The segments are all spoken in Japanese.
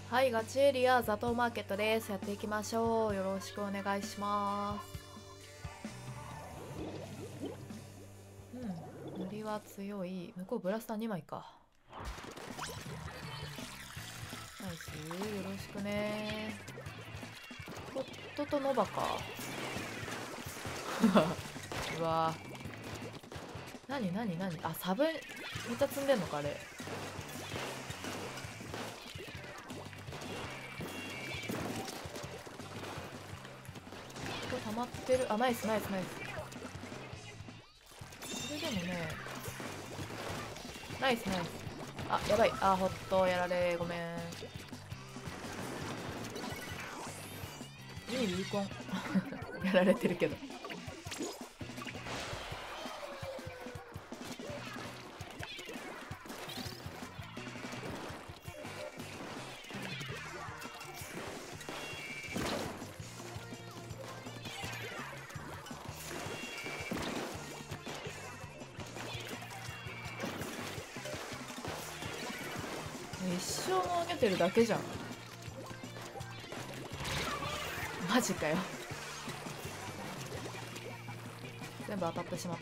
はい、ガチエリアザトウマーケットです。やっていきましょう。よろしくお願いします。塗りは強い。向こうブラスター2枚か。ナイス、よろしくね。ホットとノバか。うわなにあ、サブめっちゃ積んでんのかあれ。これ溜まってる。あ、ナイス。それでもね、ナイス。あ、やばい。あ、ホットやられ、ごめん。いいビーコンやられてるけど。一生投げてるだけじゃん。マジかよ。全部当たってしまった。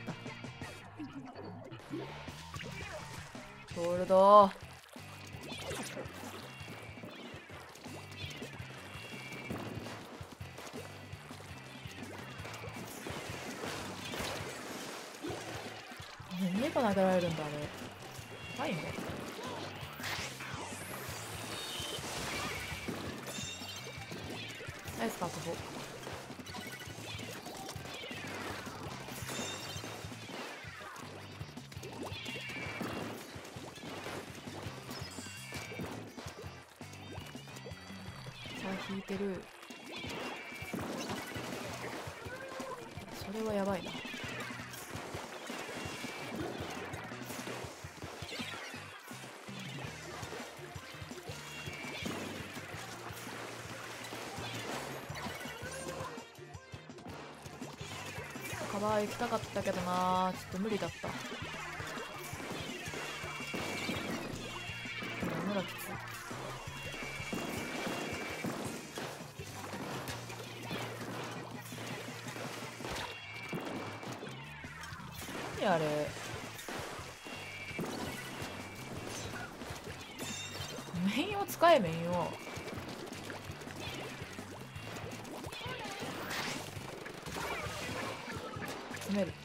ゴールド。2個投げられるんだあれ。はいね。ナイス確保。さあ引いてる。それはやばいな。カバー行きたかったけどな、ちょっと無理だった。無駄きつい。何あれ。メインを使え。メインを詰める。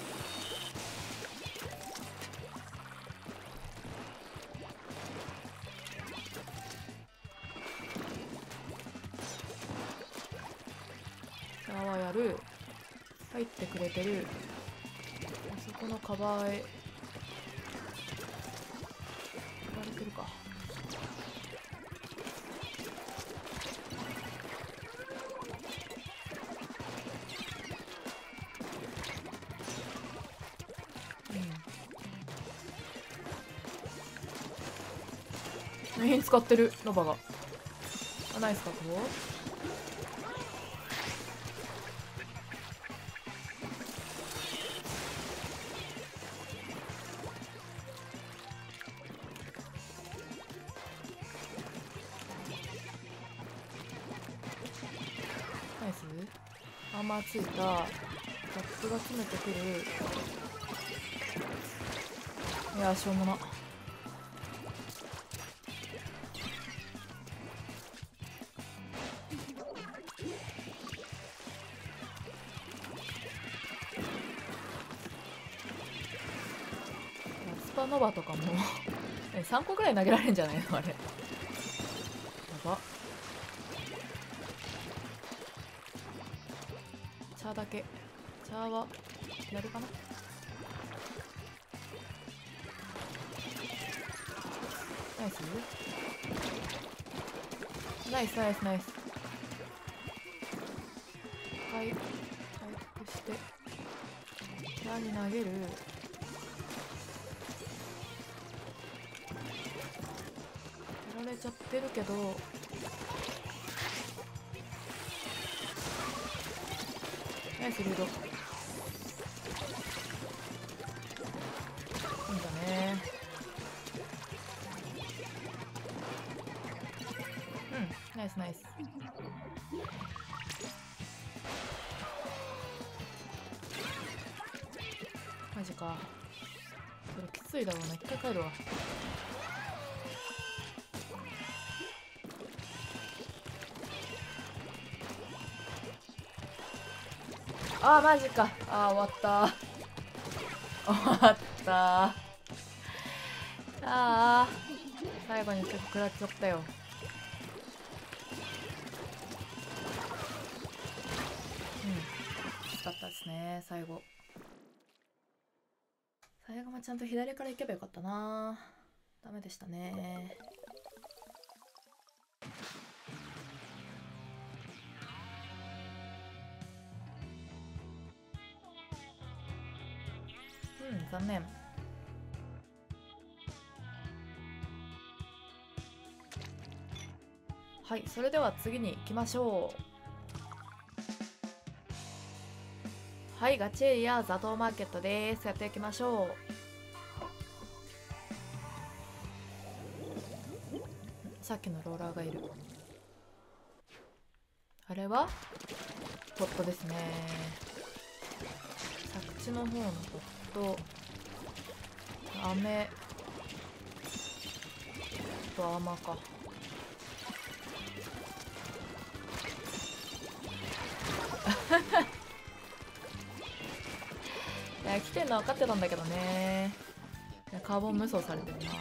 シャワーやる。入ってくれてる。あそこのカバーへやられてるか。メイン使ってるノバが。あ、ナイス確保。ナイス。アーマーついた。キャップが詰めてくる。いやー、しょうもな。スパノバとかも3個ぐらい投げられるんじゃないのあれ。やば。チャーだけ。チャーはやるかな。ナイスナイス。回復してチャーに投げる。やられちゃってるけど、ナイスルード。いいんだね。 ナイスナイス。マジか。これきついだろうな。一回帰るわ。あーマジか。あー終わった終わったあー最後に結構食らっちゃったよ。きつかったですね。最後もちゃんと左から行けばよかったな。ダメでしたね。残念。はい、それでは次に行きましょう。はい、ガチエリアザトウマーケットです。やっていきましょう。さっきのローラーがいる。あれはポットですね。着地の方のポット、雨とアーマーか。いや来てんの分かってたんだけどね。いやカーボン無双されてるな。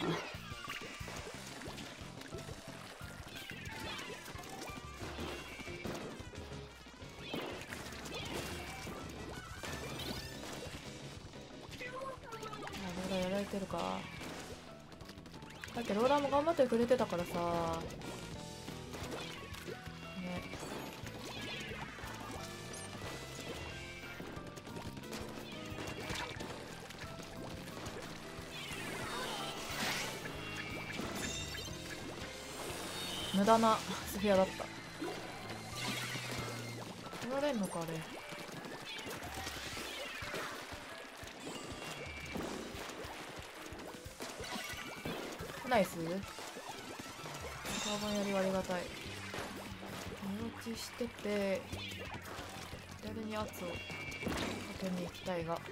ローラーやられてるか。だってローラーも頑張ってくれてたからさね。無駄なスフィアだった。取られんのかあれ。ナイス。カーボンよりはありがたい。寝落ちしてて左に圧をかけに行きたいが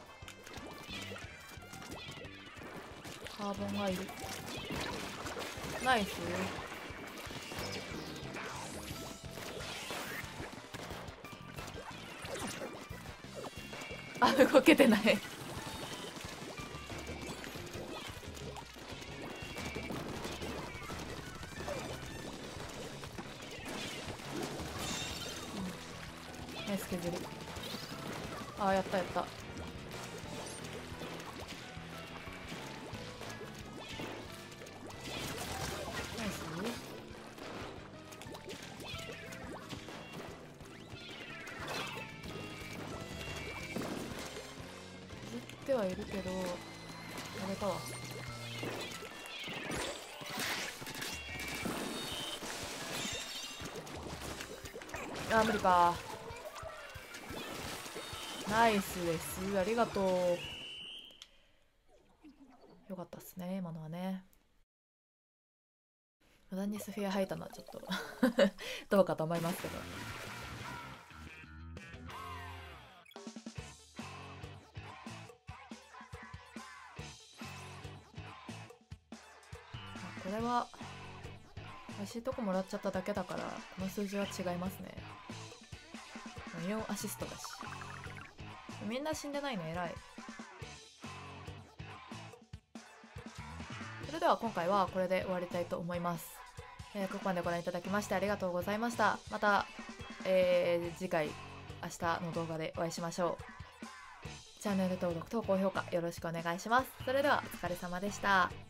カーボンがいる。ナイス。あ、動けてないナイス削り。あ、やったやった。ナイス。削ってはいるけどやれたわ。あ、無理か。ナイスです。ありがとう。よかったっすね今のはね。無駄にスフィア吐いたのはちょっとどうかと思いますけど。これは美味しいとこもらっちゃっただけだからこの数字は違いますね。4アシストだしみんな死んでないの偉い。それでは今回はこれで終わりたいと思います。ここまでご覧いただきましてありがとうございました。また、次回明日の動画でお会いしましょう。チャンネル登録と高評価よろしくお願いします。それではお疲れ様でした。